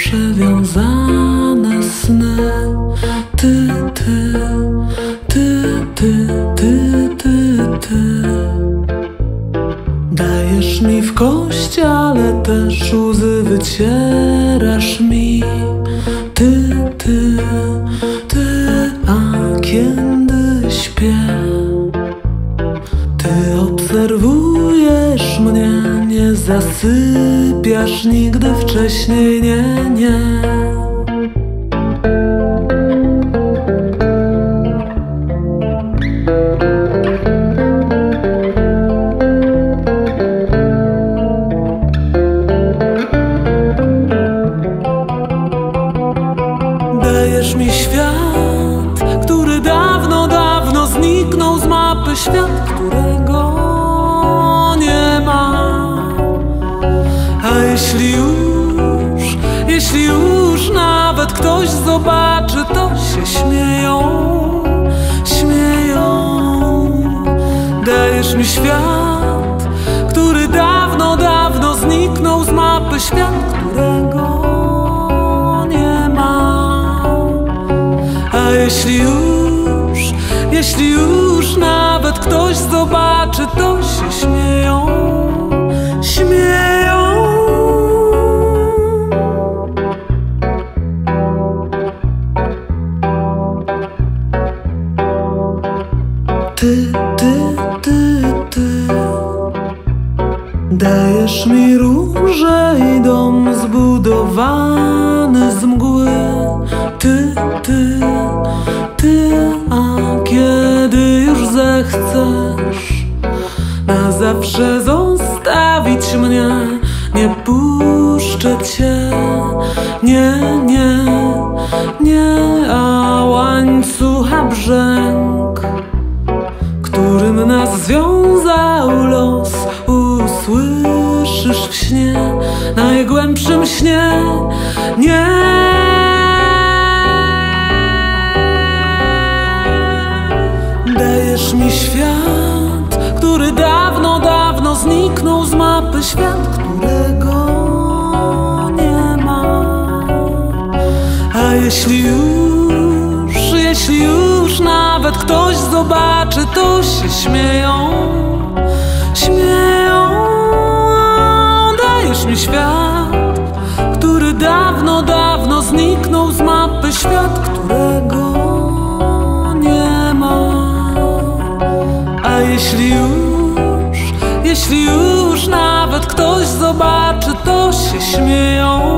przewiązane sny. Ty, ty, ty, ty, ty, ty, ty. Dajesz mi w kość, ale też łzy wycierasz mi. Ty, ty, ty, a kiedy śpię, ty obserwujesz mnie, nie zasypiasz nigdy wcześniej, nie, nie. Dajesz mi świat, który dawno, dawno zniknął z mapy. Świat, którego nie ma. A jeśli już nawet ktoś zobaczy, to się śmieją, śmieją. Dajesz mi świat, który dawno, dawno zniknął z mapy. Świat, którego nie ma. A jeśli już nawet ktoś zobaczy, to się śmieją, śmieją. Ty, ty, ty, ty. Dajesz mi róże i dom zbudowany z mgły. Ty, ty, ty, a kiedy już zechcesz na zawsze zostawić mnie, nie puszczę cię, nie, nie, nie. A łańcucha brzęk, którym nas związał los, usłyszysz w śnie, najgłębszym śnie, nie. Dajesz mi świat, który dawno, dawno zniknął z mapy. Świat, którego nie ma. A jeśli już nawet ktoś zobaczy, to się śmieją, śmieją. Dajesz mi świat, który dawno, dawno zniknął z mapy. Świat, którego nie ma. A jeśli już nawet ktoś zobaczy, to się śmieją,